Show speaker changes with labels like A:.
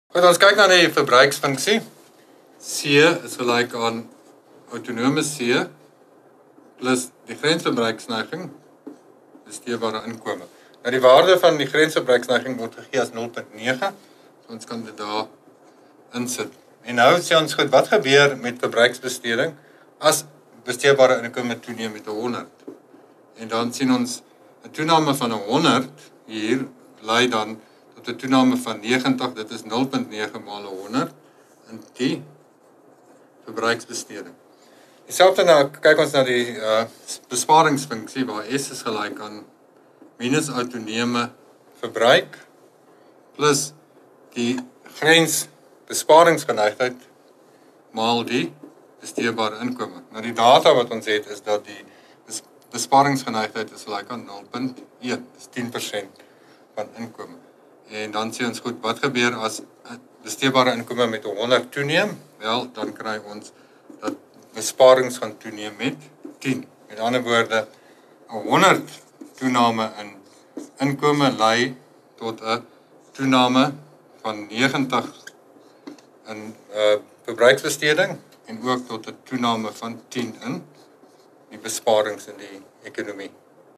A: Goed, ons kyk na die verbruiksfunksie. C is gelyk aan autonome C plus die grensverbruiksneiging, besteedbare inkomste. Nou die waarde van die grensverbruiksneiging word gegee as 0.9, so ons kan dit daar insit. En nou sê ons goed, wat gebeur met verbruiksbesteding as besteedbare inkomste toeneem met 100? En dan sien ons 'n toename van 100 hier lei dan tot 'n toename van 90, dit is 0.9 maal 100 in die verbruiksbesteding. Dieselfde nou kyk ons na die besparingsfunksie waar S is gelyk aan minus autonome verbruik plus die grensbesparingsgeneigtheid maal die besteedbare inkomste. Nou die data wat ons het is dat die besparingsgeneigtheid is gelyk aan 0.1, dis 10% van inkomste. En dan sê ons goed, wat gebeur as besteedbare inkomste met 100 toeneem? Wel, dan kry ons dat besparings gaan toeneem met 10. Met ander woorde, 'n 100 toename in inkomste lei tot 'n toename van 90 in verbruiksbesteding en ook tot 'n toename van 10 in die besparings in die ekonomie.